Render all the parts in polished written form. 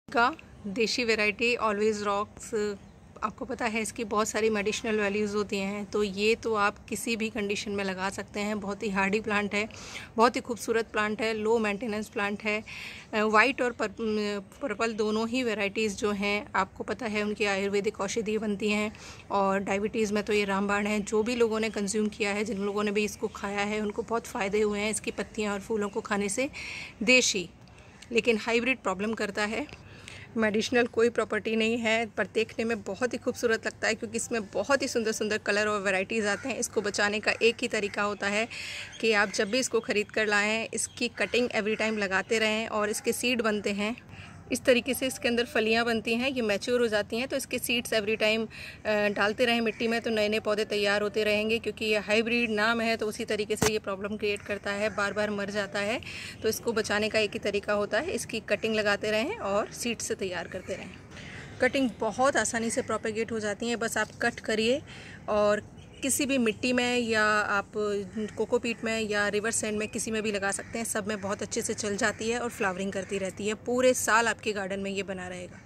का देशी variety always rocks, आपको पता है इसकी बहुत सारी मेडिसिनल वैल्यूज़ होती हैं, तो ये तो आप किसी भी कंडीशन में लगा सकते हैं। बहुत ही हार्डी प्लांट है, बहुत ही खूबसूरत प्लांट है, लो मेंटेनेंस प्लांट है। वाइट और पर्पल दोनों ही वैरायटीज़ जो हैं आपको पता है उनकी आयुर्वेदिक औषधि बनती हैं, और डायबिटीज़ में तो ये रामबाण है। जो भी लोगों ने कंज्यूम किया है, जिन लोगों ने भी इसको खाया है, उनको बहुत फ़ायदे हुए हैं इसकी पत्तियाँ और फूलों को खाने से। देशी लेकिन हाइब्रिड प्रॉब्लम करता है। मेडिसिनल कोई प्रॉपर्टी नहीं है, पर देखने में बहुत ही खूबसूरत लगता है क्योंकि इसमें बहुत ही सुंदर सुंदर कलर और वैरायटीज़ आते हैं। इसको बचाने का एक ही तरीका होता है कि आप जब भी इसको ख़रीद कर लाएँ, इसकी कटिंग एवरी टाइम लगाते रहें, और इसके सीड बनते हैं इस तरीके से। इसके अंदर फलियां बनती हैं, ये मैच्योर हो जाती हैं, तो इसके सीड्स एवरी टाइम डालते रहें मिट्टी में, तो नए नए पौधे तैयार होते रहेंगे। क्योंकि ये हाइब्रिड नाम है तो उसी तरीके से ये प्रॉब्लम क्रिएट करता है, बार बार मर जाता है। तो इसको बचाने का एक ही तरीका होता है, इसकी कटिंग लगाते रहें और सीड्स से तैयार करते रहें। कटिंग बहुत आसानी से प्रोपेगेट हो जाती हैं, बस आप कट करिए और किसी भी मिट्टी में, या आप कोकोपीट में या रिवर सैंड में किसी में भी लगा सकते हैं। सब में बहुत अच्छे से चल जाती है और फ्लावरिंग करती रहती है। पूरे साल आपके गार्डन में ये बना रहेगा।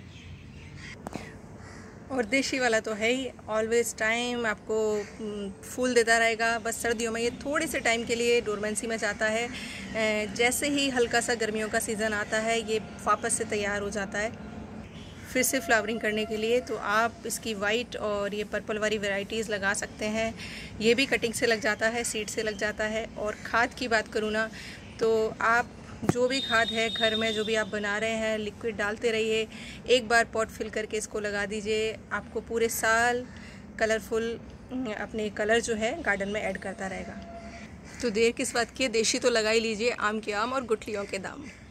और देशी वाला तो है ही, ऑलवेज टाइम आपको फूल देता रहेगा। बस सर्दियों में ये थोड़े से टाइम के लिए डोरमेंसी में जाता है। जैसे ही हल्का सा गर्मियों का सीज़न आता है, ये वापस से तैयार हो जाता है फिर से फ्लावरिंग करने के लिए। तो आप इसकी वाइट और ये पर्पल वाली वैरायटीज़ लगा सकते हैं। ये भी कटिंग से लग जाता है, सीड से लग जाता है। और खाद की बात करूँ ना, तो आप जो भी खाद है घर में जो भी आप बना रहे हैं, लिक्विड डालते रहिए। एक बार पॉट फिल करके इसको लगा दीजिए, आपको पूरे साल कलरफुल अपने कलर जो है गार्डन में ऐड करता रहेगा। तो देर किस बात की है, देशी तो लगा ही लीजिए। आम के आम और गुठलियों के दाम।